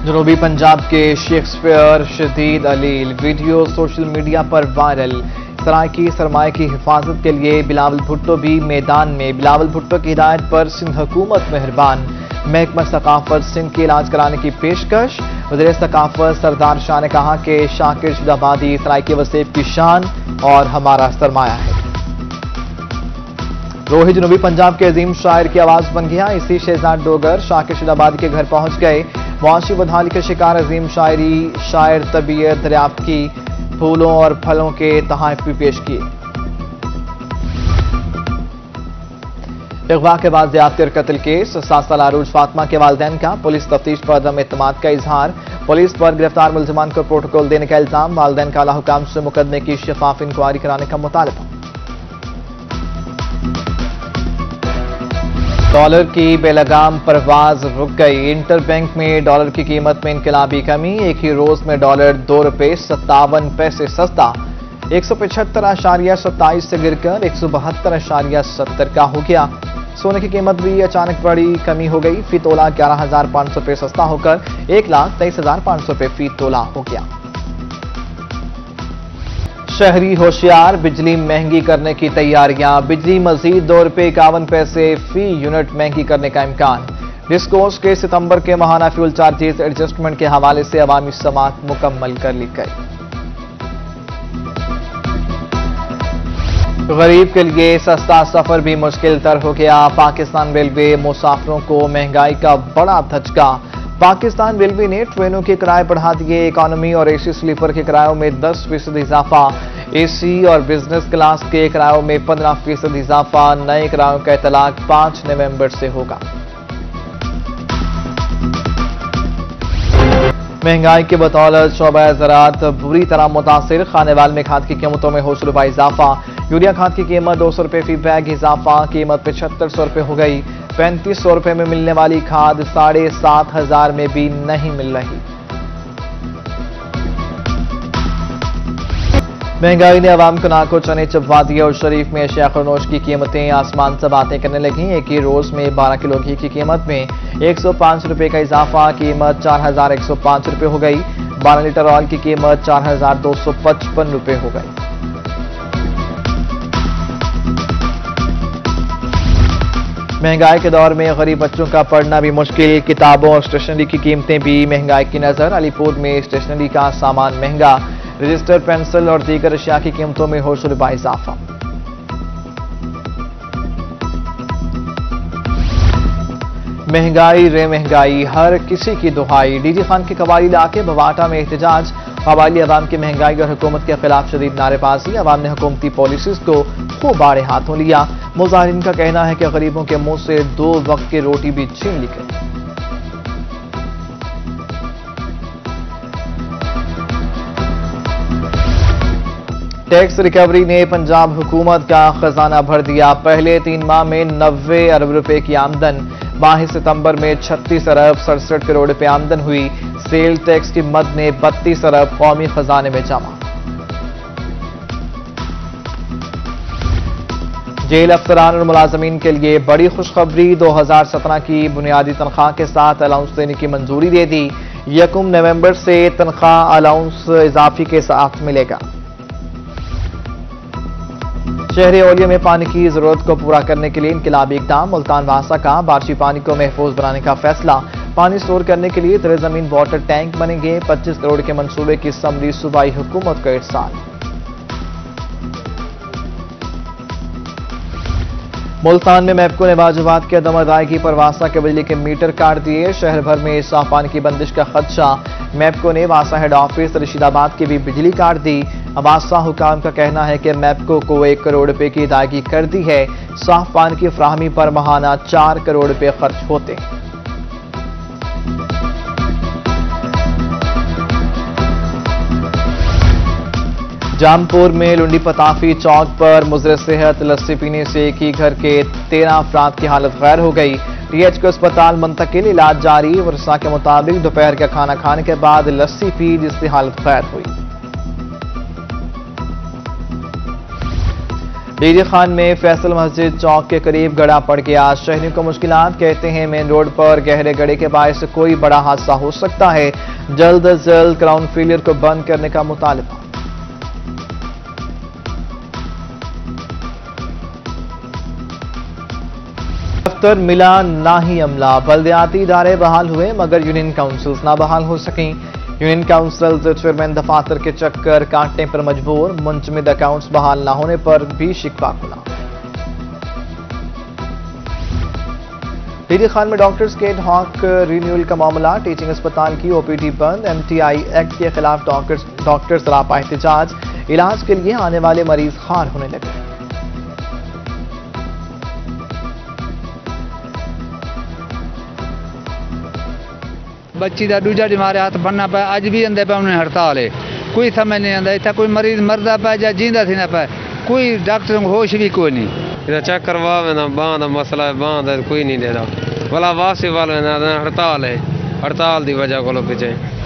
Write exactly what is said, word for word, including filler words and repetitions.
जनूबी पंजाब के शेक्सपियर शदीद अलील वीडियो सोशल मीडिया पर वायरल। सराइकी सरमाए की हिफाजत के लिए बिलावल भुट्टो भी मैदान में। बिलावल भुट्टो की हिदायत पर सिंध हुकूमत मेहरबान। महकमा सकाफत सिंध के इलाज कराने की पेशकश। वज़ीर सकाफत सरदार शाह ने कहा कि शाकिर शुदाबादी सराइकी वसीब की शान और हमारा सरमाया है। रोहित जनूबी पंजाब के अजीम शायर की आवाज बन गया। इसी शहजाद डोगर शाकिर शुदाबादी के घर पहुंच गए। मुआशी बदहाली के शिकार अजीम शायरी शायर तबीयत दरियाफ्त की, फूलों और फलों के तोहफे भी पेश किए। अगवा के बाद ज्यादती और कत्ल केस। सात साल अरूज फातिमा के वालिदैन का पुलिस तफ्तीश पर अदम एतमाद का इजहार। पुलिस पर गिरफ्तार मुलजमान को प्रोटोकॉल देने का इल्जाम। वालिदैन का आला-हुकाम से मुकदमे की शफाफ इंक्वायरी कराने का मुतालबा। डॉलर की बेलगाम परवाज रुक गई। इंटर बैंक में डॉलर की कीमत में इनकलाबी कमी। एक ही रोज में डॉलर दो रुपये सत्तावन पैसे सस्ता एक सौ पचहत्तर आशारिया सत्ताईस से गिरकर एक सौ बहत्तर आशारिया सत्तर का हो गया। सोने की कीमत भी अचानक बड़ी कमी हो गई। फी तोला ग्यारह हजार पांच सौ रुपये सस्ता होकर एक लाख तेईस हजार पांच सौ रुपये फी तोला हो गया। शहरी होशियार, बिजली महंगी करने की तैयारियां। बिजली मजीद दो रुपये इक्यावन पैसे फी यूनिट महंगी करने का इम्कान। डिस्कोर्स के सितंबर के माहाना फ्यूल चार्जेस एडजस्टमेंट के हवाले से अवामी समाअत मुकम्मल कर ली गई। गरीब के लिए सस्ता सफर भी मुश्किल तर हो गया। पाकिस्तान रेलवे मुसाफिरों को महंगाई का बड़ा धचका। पाकिस्तान रेलवे ने ट्रेनों के किराए बढ़ा दिए। इकोनॉमी और एसी स्लीपर के किरायों में दस फीसद इजाफा। एसी और बिजनेस क्लास के किरायों में पंद्रह फीसद इजाफा। नए किरायों का इतलाक पांच नवंबर से होगा। महंगाई के बदौलत शोबा ज़राअत बुरी तरह मुतासिर। खानेवाल में खाद की कीमतों में हौसले रुपये इजाफा। यूरिया खाद की कीमत दो सौ रुपये फी बैग इजाफा। कीमत पचहत्तर सौ रुपये हो गई। पैंतीस सौ रुपये में मिलने वाली खाद साढ़े सात हजार में भी नहीं मिल रही। महंगाई ने अवाम को नाको चने चबवा दिया और शरीफ में अशिया खरनोश की कीमतें आसमान से बातें करने लगी। एक ही रोज में बारह किलो घी की कीमत में एक सौ पांच रुपये का इजाफा। कीमत चार हजार एक सौ पांच रुपये हो गई। बारह लीटर ऑयल की कीमत चार हजार दो सौ पचपन रुपये हो गई। महंगाई के दौर में गरीब बच्चों का पढ़ना भी मुश्किल। किताबों और स्टेशनरी की कीमतें भी महंगाई की नजर। अलीपुर में स्टेशनरी का सामान महंगा। रजिस्टर, पेंसिल और दीगर अशिया की कीमतों में हौसले रुपये इजाफा। महंगाई रे महंगाई हर किसी की दुहाई। डीजी खान के कबायली इलाके बवाटा में एहतजाज। कबायली अवाम की महंगाई और हुकूमत के खिलाफ शदीद नारेबाजी। अवाम ने हुकूमती पॉलिसीज को खूब आड़े हाथों लिया। मुजाहिरीन का कहना है कि गरीबों के मुंह से दो वक्त की रोटी भी छीन ली गई। टैक्स रिकवरी ने पंजाब हुकूमत का खजाना भर दिया। पहले तीन माह में नब्बे अरब रुपए की आमदन। माह सितंबर में छत्तीस अरब सड़सठ करोड़ रुपए आमदन हुई। सेल टैक्स की मद ने बत्तीस अरब कौमी खजाने में जमा। जेल अफसरान और मुलाजमीन के लिए बड़ी खुशखबरी। दो हजार सत्रह की बुनियादी तनख्वाह के साथ अलाउंस देने की मंजूरी दे दी। यकम नवंबर से तनख्वाह अलाउंस इजाफी के साथ मिलेगा। शहरी ओलिया में पानी की जरूरत को पूरा करने के लिए इनकलाबी इकदाम। मुल्तान वासा का बारिशी पानी को महफूज बनाने का फैसला। पानी स्टोर करने के लिए तरे जमीन वाटर टैंक बनेंगे। पच्चीस करोड़ के मंसूबे की समरी सूबाई हुकूमत का इरसाल। मुल्तान में मैपको ने वाजिबात की अदम अदायगी पर वासा के बिजली के मीटर काट दिए। शहर भर में साफ पानी की बंदिश का खदशा। मैपको ने वासा हेड ऑफिस रशीदाबाद की भी बिजली काट दी। वासा हुकाम का कहना है कि मैपको को एक करोड़ रुपए की अदायगी कर दी है। साफ पानी की फ्राहमी पर माहाना चार करोड़ रुपए खर्च होते। जामपुर में लुंडी पताफी चौक पर मुजर सेहत लस्सी पीने से एक ही घर के तेरह अफराद की हालत गैर हो गई। टीएच को अस्पताल मुंतकिल, इलाज जारी। वर्षा के मुताबिक दोपहर का खाना खाने के बाद लस्सी पी जिससे हालत गैर हुई। डीडी खान में फैसल मस्जिद चौक के करीब गड़ा पड़ गया। शहरियों को मुश्किलात, कहते हैं मेन रोड पर गहरे गड़े के बायस कोई बड़ा हादसा हो सकता है। जल्द अज जल्द ग्राउंड फेलियर को बंद करने का मुतालबा। दफ्तर मिला ना ही अमला, बल्दियाती इदारे बहाल हुए मगर यूनियन काउंसिल्स ना बहाल हो सकें। यूनियन काउंसिल्स चेयरमैन दफातर के चक्कर काटने पर मजबूर, मुंजमद अकाउंट्स बहाल न होने पर भी शिकवा खुला। डीडी खान में डॉक्टर्स के एडहॉक रिन्यूअल का मामला, टीचिंग अस्पताल की ओपीडी बंद। एमटीआई एक्ट के खिलाफ डॉक्टर्स डॉक्टर्स सरापा एहतजाज, इलाज के लिए आने वाले मरीज खार होने लगे। बच्ची का दूजा मारे हाथ बनना पाए, अज भी आंदे पे उन्हें हड़ताल है, कोई समझ नहीं आता। इतना कोई मरीज मरदा पाए या जींदा थी ना पाए, कोई डॉक्टर को होश भी कोई नहीं। इधर चेक करवावे ना, बांह का मसला है, बांह का कोई नहीं दे रहा। भला वासी वाले ना हड़ताल है, हड़ताल की वजह को पीछे